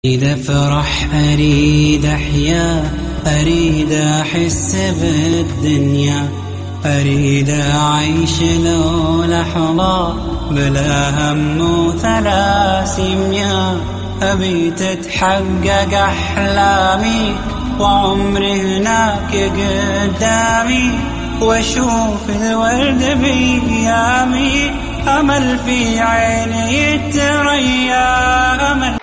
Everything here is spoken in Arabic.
إذا فرح أريد أحيا، أريد أحس بالدنيا، أريد أعيش لو لحظة بلا هم وثلاسيميا. أبي تتحقق أحلامي وعمري هناك قدامي، وأشوف الورد بأيامي، أمل في عيني يتريا أمل.